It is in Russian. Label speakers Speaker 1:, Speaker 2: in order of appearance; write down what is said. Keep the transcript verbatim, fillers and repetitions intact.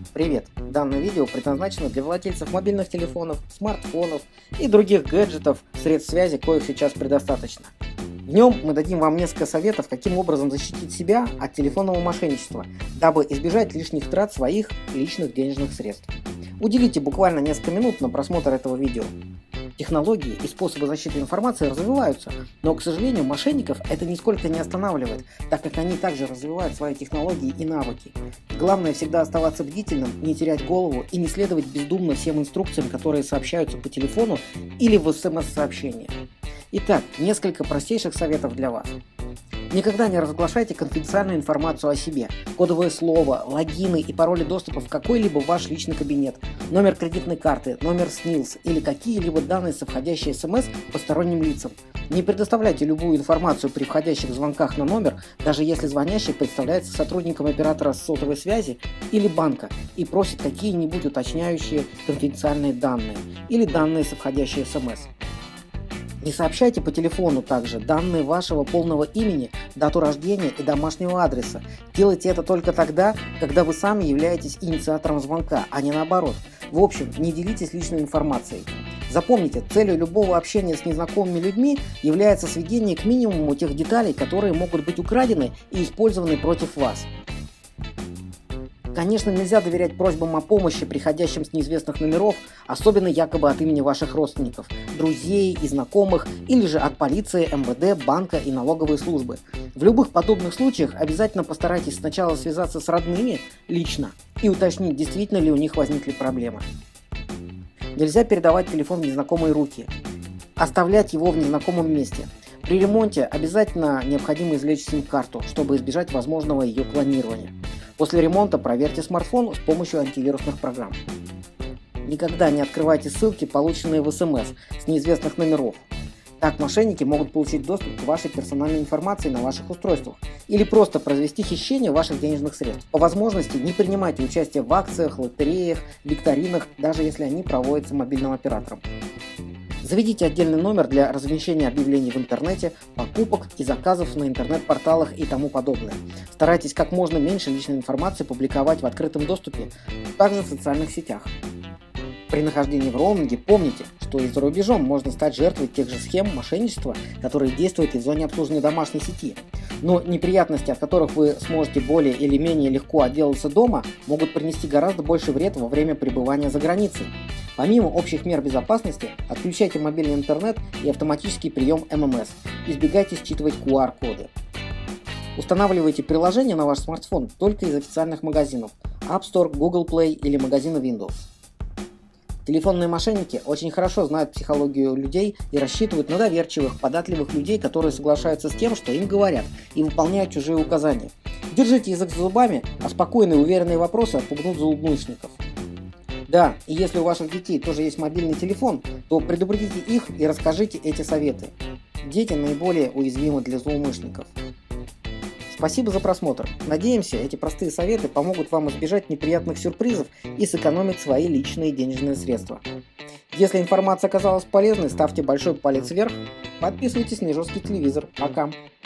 Speaker 1: Привет! Данное видео предназначено для владельцев мобильных телефонов, смартфонов и других гаджетов, средств связи, коих сейчас предостаточно. В нем мы дадим вам несколько советов, каким образом защитить себя от телефонного мошенничества, дабы избежать лишних трат своих личных денежных средств. Уделите буквально несколько минут на просмотр этого видео. Технологии и способы защиты информации развиваются, но, к сожалению, мошенников это нисколько не останавливает, так как они также развивают свои технологии и навыки. Главное всегда оставаться бдительным, не терять голову и не следовать бездумно всем инструкциям, которые сообщаются по телефону или в эс эм эс-сообщениях. Итак, несколько простейших советов для вас. Никогда не разглашайте конфиденциальную информацию о себе, кодовое слово, логины и пароли доступа в какой-либо ваш личный кабинет, номер кредитной карты, номер снилс или какие-либо данные со входящей эс эм эс посторонним лицам. Не предоставляйте любую информацию при входящих звонках на номер, даже если звонящий представляется сотрудником оператора сотовой связи или банка и просит какие-нибудь уточняющие конфиденциальные данные или данные со входящей эс эм эс. Не сообщайте по телефону также данные вашего полного имени, дату рождения и домашнего адреса. Делайте это только тогда, когда вы сами являетесь инициатором звонка, а не наоборот. В общем, не делитесь личной информацией. Запомните, целью любого общения с незнакомыми людьми является сведение к минимуму тех деталей, которые могут быть украдены и использованы против вас. Конечно, нельзя доверять просьбам о помощи, приходящим с неизвестных номеров, особенно якобы от имени ваших родственников, друзей и знакомых, или же от полиции, эм вэ дэ, банка и налоговой службы. В любых подобных случаях обязательно постарайтесь сначала связаться с родными лично и уточнить, действительно ли у них возникли проблемы. Нельзя передавать телефон в незнакомые руки, оставлять его в незнакомом месте. При ремонте обязательно необходимо извлечь сим-карту, чтобы избежать возможного ее клонирования. После ремонта проверьте смартфон с помощью антивирусных программ. Никогда не открывайте ссылки, полученные в эс эм эс с неизвестных номеров. Так мошенники могут получить доступ к вашей персональной информации на ваших устройствах или просто произвести хищение ваших денежных средств. По возможности не принимайте участие в акциях, лотереях, викторинах, даже если они проводятся мобильным оператором. Заведите отдельный номер для размещения объявлений в интернете, покупок и заказов на интернет-порталах и тому подобное. Старайтесь как можно меньше личной информации публиковать в открытом доступе, также в социальных сетях. При нахождении в роуминге помните, что и за рубежом можно стать жертвой тех же схем мошенничества, которые действуют и в зоне обслуживания домашней сети. Но неприятности, от которых вы сможете более или менее легко отделаться дома, могут принести гораздо больше вред во время пребывания за границей. Помимо общих мер безопасности, отключайте мобильный интернет и автоматический прием эм эм эс. Избегайте считывать ку ар коды. Устанавливайте приложение на ваш смартфон только из официальных магазинов App Store, Google Play или магазина Windows. Телефонные мошенники очень хорошо знают психологию людей и рассчитывают на доверчивых, податливых людей, которые соглашаются с тем, что им говорят, и выполняют чужие указания. Держите язык за зубами, а спокойные, уверенные вопросы отпугнут злоумышленников. Да, и если у ваших детей тоже есть мобильный телефон, то предупредите их и расскажите эти советы. Дети наиболее уязвимы для злоумышленников. Спасибо за просмотр. Надеемся, эти простые советы помогут вам избежать неприятных сюрпризов и сэкономить свои личные денежные средства. Если информация оказалась полезной, ставьте большой палец вверх, подписывайтесь на Ижовский телевизор. Пока!